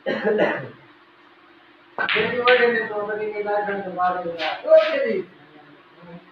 Jadi, wala nito, magiging lahat ng tumagal na. Okay.